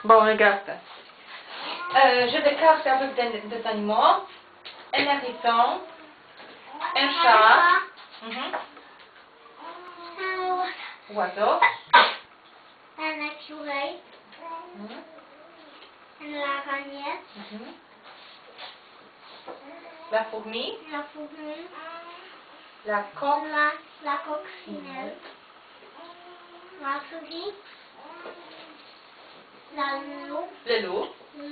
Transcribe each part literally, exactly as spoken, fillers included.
Bon, regarde. Euh, j'ai des cartes avec des, des animaux. Un hérisson. Un chat. Mhm. Oiseau. Un écureuil. Mhm. Un araignée. Mhm. La fourmi. La fourmi. La coque. La, la coccinelle. La souris. La loup. Le loup.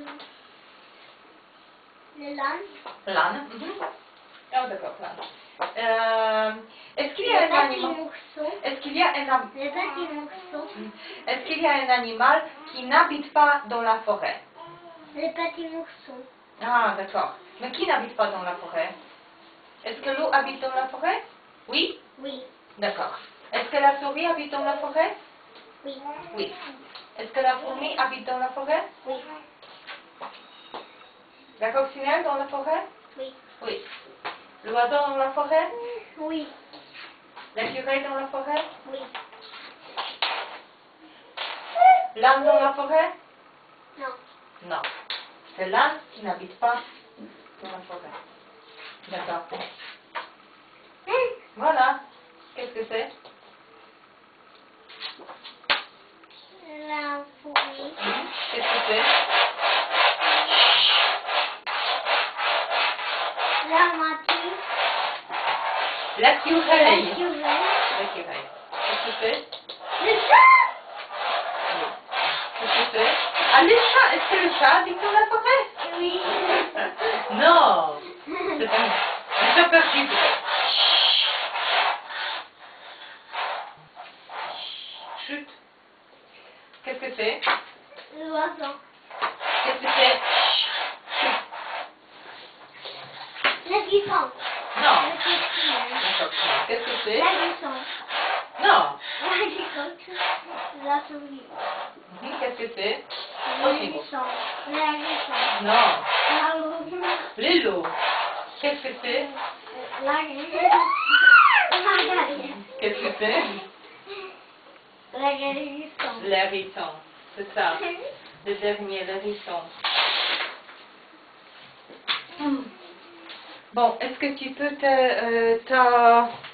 Le l'âne. L'âne. Mhm. Oh, d'accord, l'âne. Euh, Est-ce qu'il y a Le un petit animal? morceau. Est-ce qu'il y a un am- Le petit morceau. Est-ce qu'il y a un animal qui n'habite pas dans la forêt? Le petit morceau. Ah, d'accord. Mais qui n'habite pas dans la forêt? Est-ce que l'eau habite dans la forêt? Oui? Oui. D'accord. Est-ce que la souris habite dans la forêt? Oui. Oui. Est-ce que la fourmi habite dans la forêt? Oui. La coccinelle dans la forêt? Oui. Oui. L'oiseau dans la forêt? Oui. L'écureuil dans la forêt? Oui. L'âne dans la forêt? Non. Non. C'est l'âne qui n'habite pas dans la forêt. D'accord. Voilà. Qu'est-ce que c'est? La fourmi. Mhm. Qu'est-ce que c'est? La matie. L'écureuil. L'écureuil. L'écureuil. Qu'est-ce que c'est? Le chat. Oui. Qu'est-ce que c'est? Ah, le chat. Est-ce que le chat habite dans la forêt? Oui. Non. C'est un, un chat perdu peut-être. Chut. Qu'est-ce que c'est? L'oiseau. Qu'est-ce que c'est? L'éléphant. Non. Le coccinelle. D'accord. Qu'est-ce que c'est? L'hérisson. Non. La licorne. La souris. Mhm. Qu'est-ce que c'est? L'hérisson. L'hérisson. Non. La loupe. Les loups. Qu'est-ce que c'est? La grenouille. La grenouille. Qu'est-ce que c'est? La hérisson. L'hérisson. C'est ça. Le dernier, l'hérisson. Bon, est-ce que tu peux te, euh, te